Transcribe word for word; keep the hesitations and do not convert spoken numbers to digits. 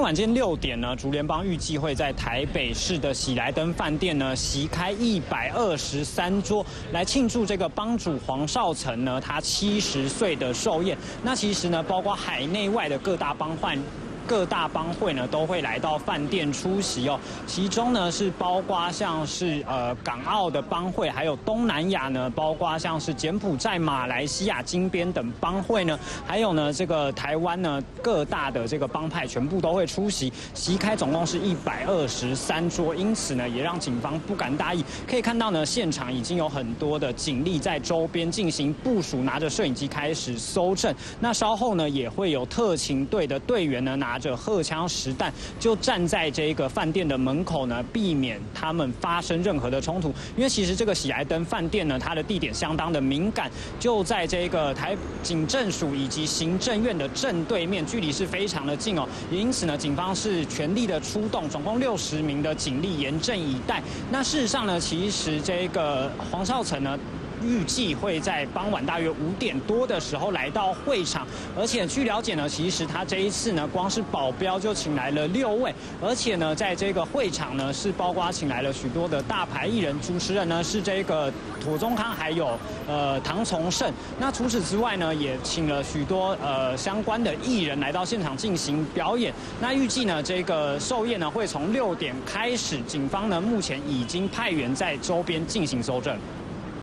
晚间六点呢，竹联邦预计会在台北市的喜来登饭店呢席开一百二十三桌，来庆祝这个帮主黄少成呢他七十岁的寿宴。那其实呢，包括海内外的各大帮会。各大帮会呢都会来到饭店出席哦，其中呢是包括像是呃港澳的帮会，还有东南亚呢，包括像是柬埔寨、马来西亚、金边等帮会呢，还有呢这个台湾呢各大的这个帮派全部都会出席，席开总共是一百二十三桌，因此呢也让警方不敢大意。可以看到呢，现场已经有很多的警力在周边进行部署，拿着摄影机开始搜证。那稍后呢也会有特勤队的队员呢拿。拿着荷枪实弹，就站在这个饭店的门口呢，避免他们发生任何的冲突。因为其实这个喜来登饭店呢，它的地点相当的敏感，就在这个台警政署以及行政院的正对面，距离是非常的近哦。也因此呢，警方是全力的出动，总共六十名的警力严阵以待。那事实上呢，其实这个黄少成呢。预计会在傍晚大约五点多的时候来到会场，而且据了解呢，其实他这一次呢，光是保镖就请来了六位，而且呢，在这个会场呢，是包括请来了许多的大牌艺人，主持人呢是这个庹宗康，还有呃唐从圣。那除此之外呢，也请了许多呃相关的艺人来到现场进行表演。那预计呢，这个寿宴呢会从六点开始，警方呢目前已经派员在周边进行搜证。